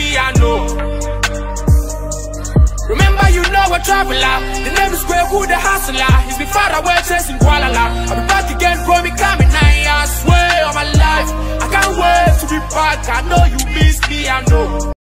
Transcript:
me, I know. Remember, you know a traveler. The name is Kweku the hustler. He's been far away chasing Kuala. I'll be back again for me coming 9 years. Way of my life, I can't wait to be back. I know you miss me, I know.